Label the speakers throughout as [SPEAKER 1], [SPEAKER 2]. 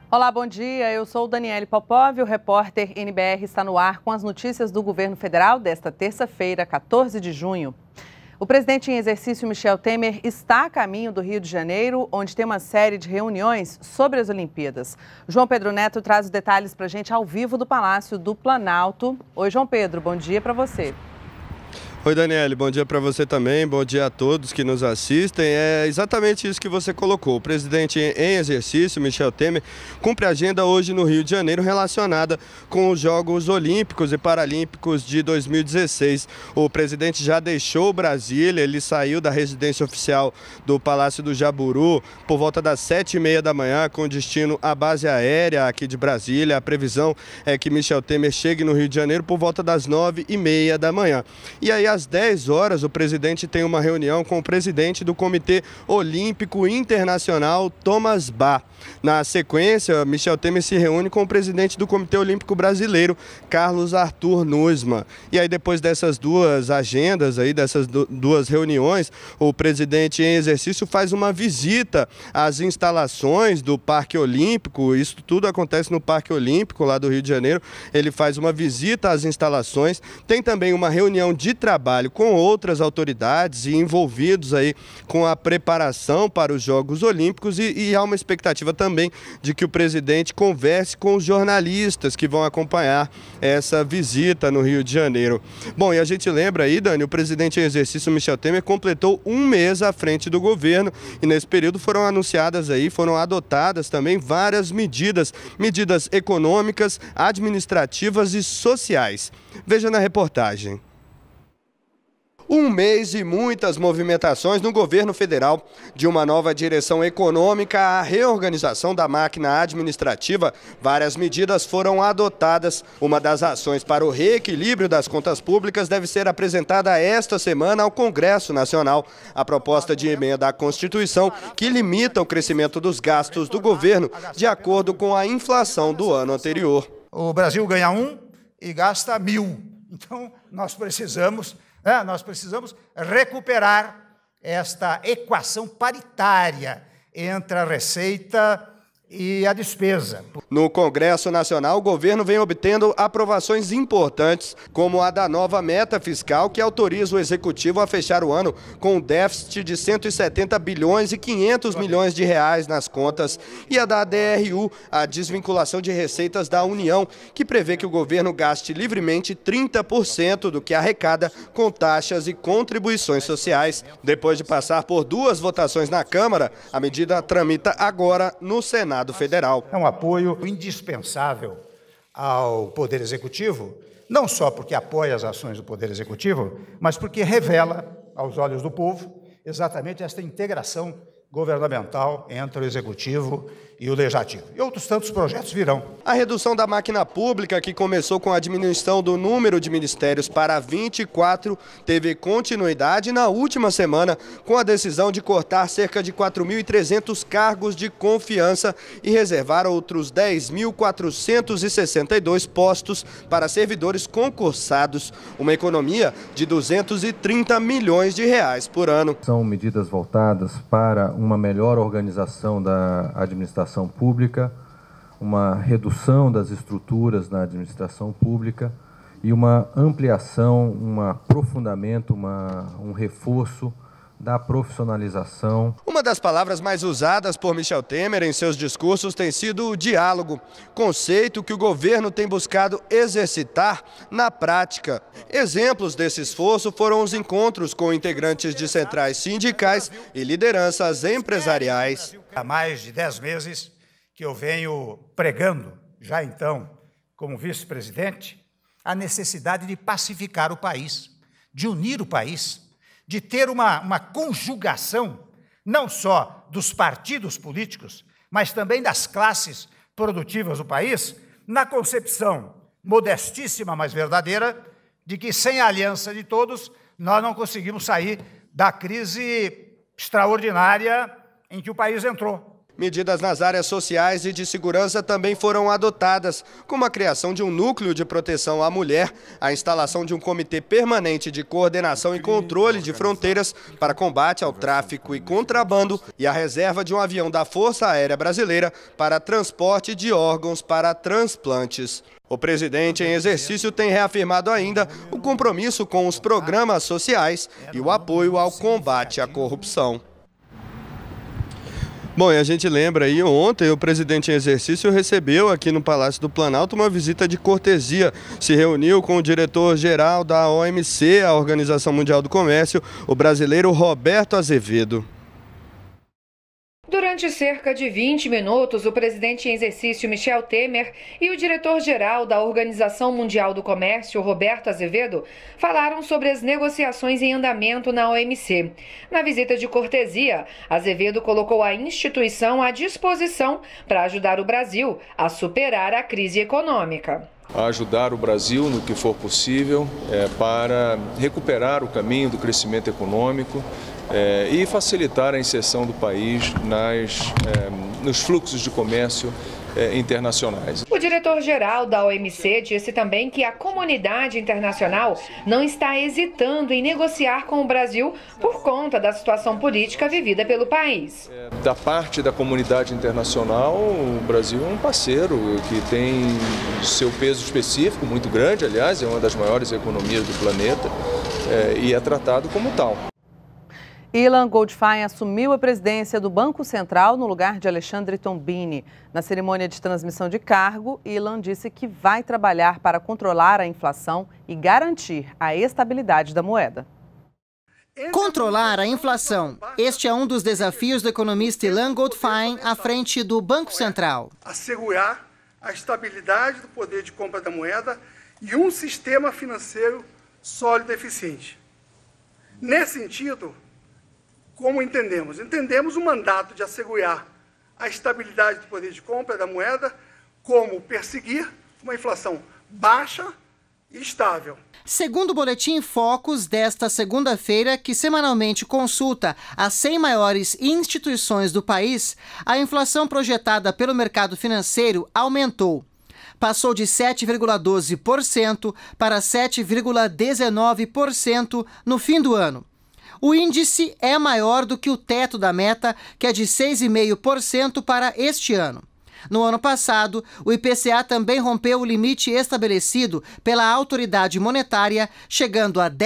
[SPEAKER 1] Olá, bom dia. Eu sou Daniele Popov, o repórter NBR está no ar com as notícias do governo federal desta terça-feira, 14 de junho. O presidente em exercício, Michel Temer, está a caminho do Rio de Janeiro, onde tem uma série de reuniões sobre as Olimpíadas. João Pedro Neto traz os detalhes para a gente ao vivo do Palácio do Planalto. Oi, João Pedro, bom dia para você.
[SPEAKER 2] Oi, Daniele, bom dia para você também, bom dia a todos que nos assistem. É exatamente isso que você colocou. O presidente em exercício, Michel Temer, cumpre a agenda hoje no Rio de Janeiro relacionada com os Jogos Olímpicos e Paralímpicos de 2016. O presidente já deixou Brasília, ele saiu da residência oficial do Palácio do Jaburu por volta das 7h30 da manhã, com destino à base aérea aqui de Brasília. A previsão é que Michel Temer chegue no Rio de Janeiro por volta das 9h30 da manhã. E aí, às 10 horas, o presidente tem uma reunião com o presidente do Comitê Olímpico Internacional, Thomas Bach. Na sequência, Michel Temer se reúne com o presidente do Comitê Olímpico Brasileiro, Carlos Arthur Nussmann. E aí, depois dessas duas agendas, dessas duas reuniões, o presidente em exercício faz uma visita às instalações do Parque Olímpico. Isso tudo acontece no Parque Olímpico, lá do Rio de Janeiro. Ele faz uma visita às instalações, tem também uma reunião de trabalho com outras autoridades e envolvidos aí com a preparação para os Jogos Olímpicos e há uma expectativa também de que o presidente converse com os jornalistas que vão acompanhar essa visita no Rio de Janeiro. Bom, e a gente lembra aí, Dani, o presidente em exercício, Michel Temer, completou um mês à frente do governo e nesse período foram adotadas também várias medidas econômicas, administrativas e sociais. Veja na reportagem. Um mês e muitas movimentações no governo federal, de uma nova direção econômica à reorganização da máquina administrativa. Várias medidas foram adotadas. Uma das ações para o reequilíbrio das contas públicas deve ser apresentada esta semana ao Congresso Nacional. A proposta de emenda à Constituição que limita o crescimento dos gastos do governo de acordo com a inflação do ano anterior.
[SPEAKER 3] O Brasil ganha 1 e gasta 1.000. Então, nós precisamos recuperar esta equação paritária entre a receita e a despesa.
[SPEAKER 2] No Congresso Nacional, o governo vem obtendo aprovações importantes, como a da nova meta fiscal, que autoriza o Executivo a fechar o ano com um déficit de 170 bilhões e 500 milhões de reais nas contas, e a da DRU, a desvinculação de receitas da União, que prevê que o governo gaste livremente 30% do que arrecada com taxas e contribuições sociais. Depois de passar por duas votações na Câmara, a medida tramita agora no Senado Federal.
[SPEAKER 3] É um apoio indispensável ao Poder Executivo, não só porque apoia as ações do Poder Executivo, mas porque revela aos olhos do povo exatamente esta integração governamental entre o Executivo e o Legislativo. E outros tantos projetos virão.
[SPEAKER 2] A redução da máquina pública, que começou com a diminuição do número de ministérios para 24, teve continuidade na última semana com a decisão de cortar cerca de 4.300 cargos de confiança e reservar outros 10.462 postos para servidores concursados, uma economia de 230 milhões de reais por ano.
[SPEAKER 4] São medidas voltadas para uma melhor organização da administração pública, uma redução das estruturas na administração pública e uma ampliação, um aprofundamento, um reforço da profissionalização.
[SPEAKER 2] Uma das palavras mais usadas por Michel Temer em seus discursos tem sido o diálogo, conceito que o governo tem buscado exercitar na prática. Exemplos desse esforço foram os encontros com integrantes de centrais sindicais e lideranças empresariais.
[SPEAKER 3] Há mais de 10 meses que eu venho pregando, já então, como vice-presidente, a necessidade de pacificar o país, de unir o país, de ter uma conjugação, não só dos partidos políticos, mas também das classes produtivas do país, na concepção modestíssima, mas verdadeira, de que sem a aliança de todos, nós não conseguimos sair da crise extraordinária em que o país entrou.
[SPEAKER 2] Medidas nas áreas sociais e de segurança também foram adotadas, como a criação de um núcleo de proteção à mulher, a instalação de um comitê permanente de coordenação e controle de fronteiras para combate ao tráfico e contrabando e a reserva de um avião da Força Aérea Brasileira para transporte de órgãos para transplantes. O presidente em exercício tem reafirmado ainda o compromisso com os programas sociais e o apoio ao combate à corrupção. Bom, e a gente lembra aí, ontem o presidente em exercício recebeu aqui no Palácio do Planalto uma visita de cortesia. Se reuniu com o diretor-geral da OMC, a Organização Mundial do Comércio, o brasileiro Roberto Azevedo.
[SPEAKER 5] Durante cerca de 20 minutos, o presidente em exercício Michel Temer e o diretor-geral da Organização Mundial do Comércio, Roberto Azevedo, falaram sobre as negociações em andamento na OMC. Na visita de cortesia, Azevedo colocou a instituição à disposição para ajudar o Brasil a superar a crise econômica.
[SPEAKER 6] A ajudar o Brasil no que for possível para recuperar o caminho do crescimento econômico e facilitar a inserção do país nos fluxos de comércio internacionais.
[SPEAKER 5] O diretor-geral da OMC disse também que a comunidade internacional não está hesitando em negociar com o Brasil por conta da situação política vivida pelo país.
[SPEAKER 6] Da parte da comunidade internacional, o Brasil é um parceiro que tem seu peso específico, muito grande, aliás, é uma das maiores economias do planeta e é tratado como tal.
[SPEAKER 1] Ilan Goldfein assumiu a presidência do Banco Central no lugar de Alexandre Tombini. Na cerimônia de transmissão de cargo, Ilan disse que vai trabalhar para controlar a inflação e garantir a estabilidade da moeda.
[SPEAKER 7] Controlar a inflação. Este é um dos desafios do economista Ilan Goldfein à frente do Banco Central.
[SPEAKER 8] Assegurar a estabilidade do poder de compra da moeda e um sistema financeiro sólido e eficiente. Nesse sentido, como entendemos? Entendemos o mandato de assegurar a estabilidade do poder de compra da moeda, como perseguir uma inflação baixa e estável.
[SPEAKER 7] Segundo o Boletim Focus desta segunda-feira, que semanalmente consulta as 100 maiores instituições do país, a inflação projetada pelo mercado financeiro aumentou. Passou de 7,12% para 7,19% no fim do ano. O índice é maior do que o teto da meta, que é de 6,5% para este ano. No ano passado, o IPCA também rompeu o limite estabelecido pela autoridade monetária, chegando a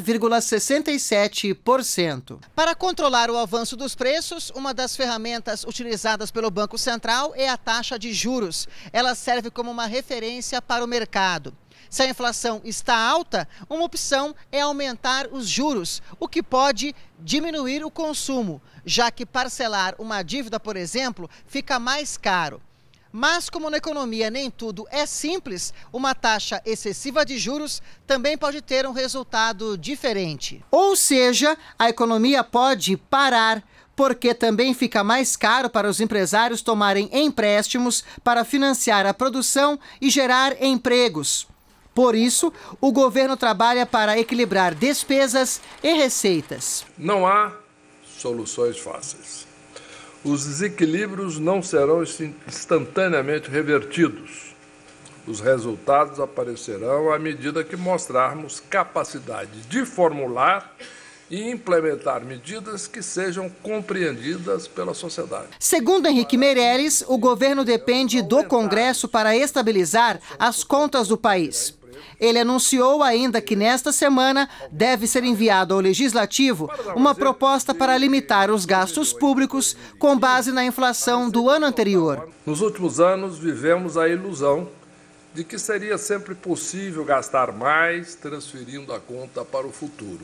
[SPEAKER 7] 10,67%. Para controlar o avanço dos preços, uma das ferramentas utilizadas pelo Banco Central é a taxa de juros. Ela serve como uma referência para o mercado. Se a inflação está alta, uma opção é aumentar os juros, o que pode diminuir o consumo, já que parcelar uma dívida, por exemplo, fica mais caro. Mas como na economia nem tudo é simples, uma taxa excessiva de juros também pode ter um resultado diferente. Ou seja, a economia pode parar, porque também fica mais caro para os empresários tomarem empréstimos para financiar a produção e gerar empregos. Por isso, o governo trabalha para equilibrar despesas e receitas.
[SPEAKER 9] Não há soluções fáceis. Os desequilíbrios não serão instantaneamente revertidos. Os resultados aparecerão à medida que mostrarmos capacidade de formular e implementar medidas que sejam compreendidas pela sociedade.
[SPEAKER 7] Segundo Henrique Meirelles, o governo depende do Congresso para estabilizar as contas do país. Ele anunciou ainda que nesta semana deve ser enviado ao Legislativo uma proposta para limitar os gastos públicos com base na inflação do ano anterior.
[SPEAKER 9] Nos últimos anos, vivemos a ilusão de que seria sempre possível gastar mais, transferindo a conta para o futuro.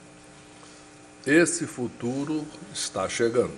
[SPEAKER 9] Esse futuro está chegando.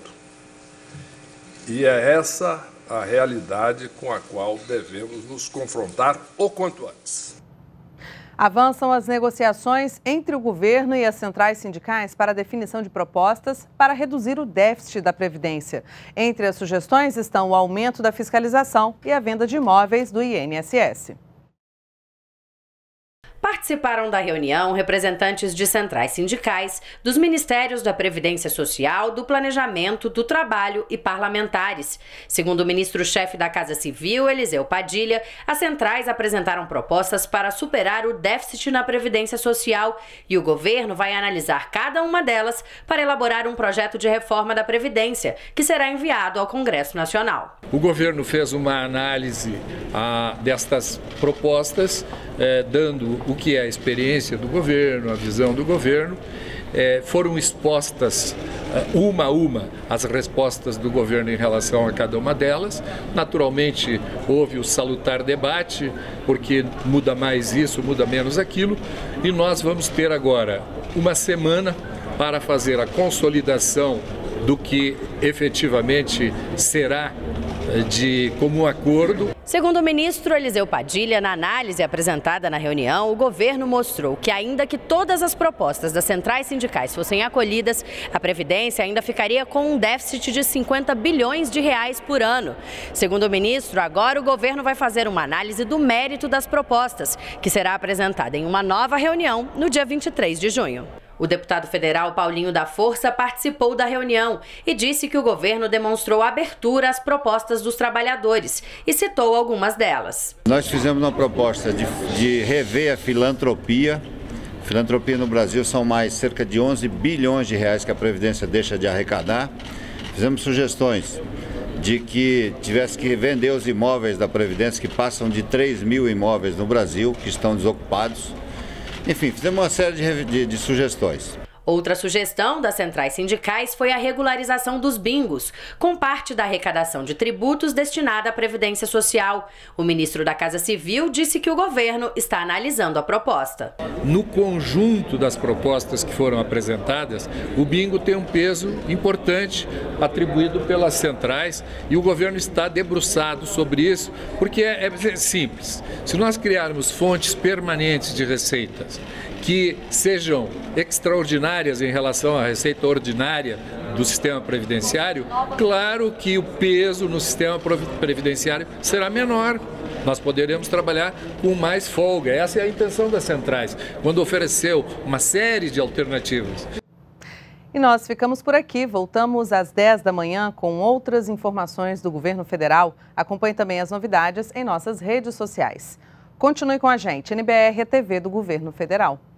[SPEAKER 9] E é essa a realidade com a qual devemos nos confrontar o quanto antes.
[SPEAKER 1] Avançam as negociações entre o governo e as centrais sindicais para a definição de propostas para reduzir o déficit da Previdência. Entre as sugestões estão o aumento da fiscalização e a venda de imóveis do INSS.
[SPEAKER 10] Participaram da reunião representantes de centrais sindicais, dos Ministérios da Previdência Social, do Planejamento, do Trabalho e parlamentares. Segundo o ministro-chefe da Casa Civil, Eliseu Padilha, as centrais apresentaram propostas para superar o déficit na Previdência Social e o governo vai analisar cada uma delas para elaborar um projeto de reforma da Previdência, que será enviado ao Congresso Nacional.
[SPEAKER 11] O governo fez uma análise destas propostas, dando o que é a experiência do governo, a visão do governo. Foram expostas uma a uma as respostas do governo em relação a cada uma delas. Naturalmente, houve o salutar debate, porque muda mais isso, muda menos aquilo, e nós vamos ter agora uma semana para fazer a consolidação do que efetivamente será de comum acordo.
[SPEAKER 10] Segundo o ministro Eliseu Padilha, na análise apresentada na reunião, o governo mostrou que, ainda que todas as propostas das centrais sindicais fossem acolhidas, a Previdência ainda ficaria com um déficit de 50 bilhões de reais por ano. Segundo o ministro, agora o governo vai fazer uma análise do mérito das propostas, que será apresentada em uma nova reunião no dia 23 de junho. O deputado federal Paulinho da Força participou da reunião e disse que o governo demonstrou abertura às propostas dos trabalhadores e citou algumas delas.
[SPEAKER 12] Nós fizemos uma proposta de rever a filantropia. Filantropia no Brasil são mais cerca de 11 bilhões de reais que a Previdência deixa de arrecadar. Fizemos sugestões de que tivesse que vender os imóveis da Previdência, que passam de 3 mil imóveis no Brasil, que estão desocupados. Enfim, fizemos uma série de sugestões.
[SPEAKER 10] Outra sugestão das centrais sindicais foi a regularização dos bingos, com parte da arrecadação de tributos destinada à Previdência Social. O ministro da Casa Civil disse que o governo está analisando a proposta.
[SPEAKER 11] No conjunto das propostas que foram apresentadas, o bingo tem um peso importante atribuído pelas centrais e o governo está debruçado sobre isso, porque é simples. Se nós criarmos fontes permanentes de receitas que sejam extraordinárias em relação à receita ordinária do sistema previdenciário, claro que o peso no sistema previdenciário será menor. Nós poderemos trabalhar com mais folga. Essa é a intenção das centrais, quando ofereceu uma série de alternativas.
[SPEAKER 1] E nós ficamos por aqui. Voltamos às 10 da manhã com outras informações do governo federal. Acompanhe também as novidades em nossas redes sociais. Continue com a gente, NBR TV do Governo Federal.